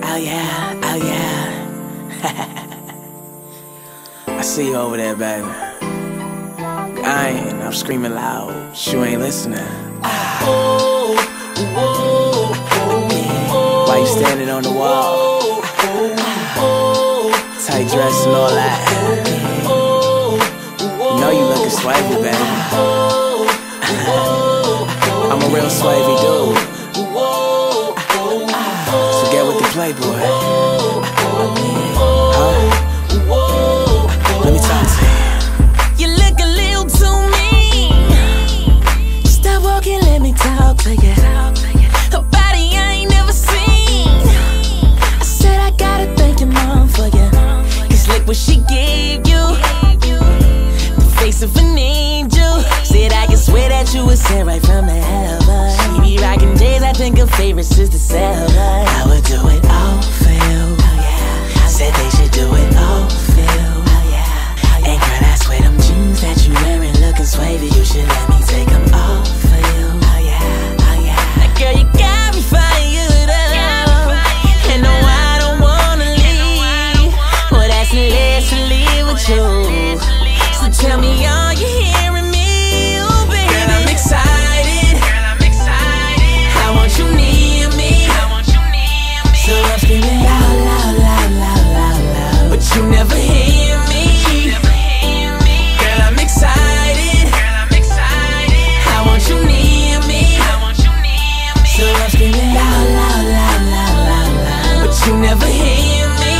Oh yeah, oh yeah. I see you over there, baby. I'm screaming loud, you ain't listening. Why you standing on the wall? Tight dress and all that. You know you looking swaggy, baby. I'm a real swaggy dude. So get with the Playboy. Let me talk to you. You look a little too mean. Stop walking, let me talk to you. Her body I ain't never seen. I said I gotta thank your mom for you. Cause look what she gave you. The face of an angel. Said I can swear that you was sent right from the heaven. She be rocking J's, I think her favorite is the 7. I would do it all for you. Said they should do it all for you. And girl, I swear them jeans that you wearing looking swavy. You should let me take them off for you. Now girl, you got me fired up. And no, I don't wanna leave. Well, that's the last to leave with you. So tell me, are you hearing me? Oh, baby. Girl, I'm excited. I want you near me. So I'm screaming loud, loud, loud, loud, loud, loud. But you never hear me. Girl, I'm excited. I want you near me. So I'm screaming loud, loud, loud, loud, loud, loud. But you never hear me.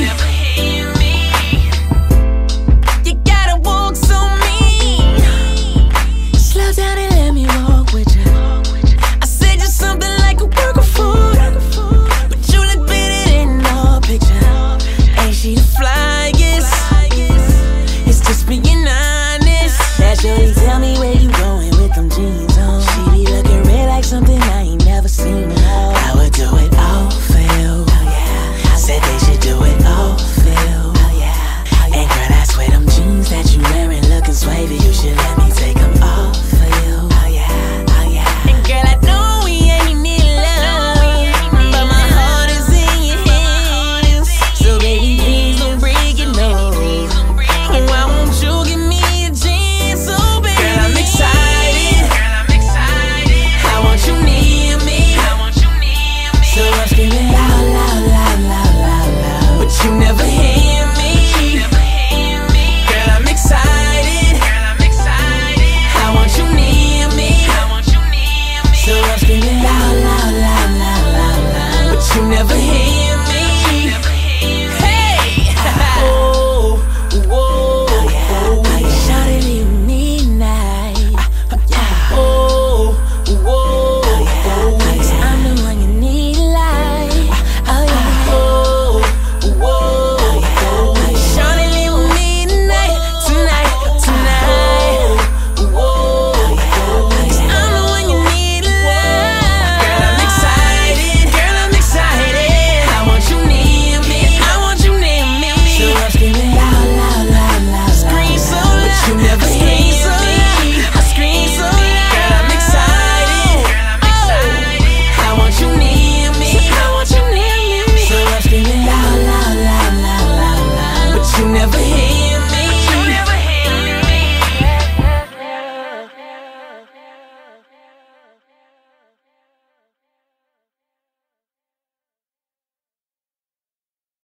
You gotta walk so mean. Slow down and let me walk with you. I said you're something like a work of food, but you look better than all picture. Ain't she the flyest? It's just being honest. That shorty tell me where you going with them jeans on. She be looking red like something I ain't never seen. I would do it all for you. Said they should do it all for you. And girl, I swear them jeans that you wearing looking swavy. You should let me take them off for you. And girl, I know we ain't need love, but my heart is in your hands. So baby, please don't break it, no. Why won't you give me a chance? Oh baby, girl, I'm excited. I want you near me. So I'm screaming loud, loud, loud, loud, loud, loud. But you never hear me. Girl, I'm excited. I want you near me. So I'm screaming loud, loud, loud, loud, loud, loud. But you never hear me.